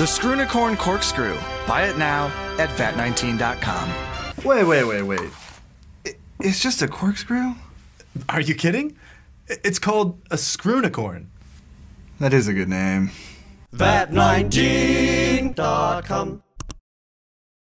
The Screwnicorn Corkscrew. Buy it now at vat19.com. Wait. It's just a corkscrew? Are you kidding? It's called a Screwnicorn. That is a good name. vat19.com